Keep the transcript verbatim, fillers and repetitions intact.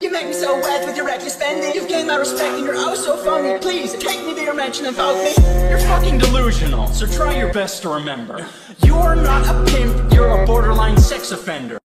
You make me so wet with your reckless spending. You've gained my respect and you're oh so phony. Please, take me to your mansion and vote me. You're fucking delusional, so try your best to remember. You're not a pimp, you're a borderline sex offender.